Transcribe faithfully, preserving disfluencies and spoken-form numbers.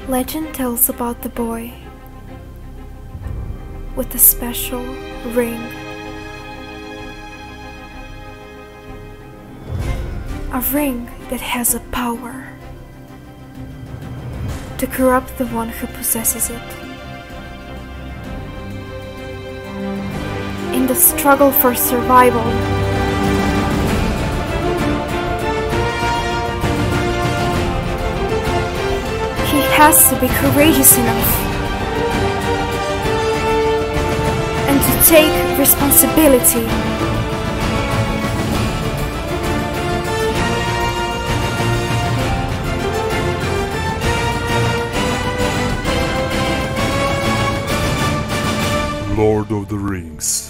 Legend tells about the boy with a special ring. A ring that has a power to corrupt the one who possesses it. In the struggle for survival, he has to be courageous enough and to take responsibility. Lord of the Rings.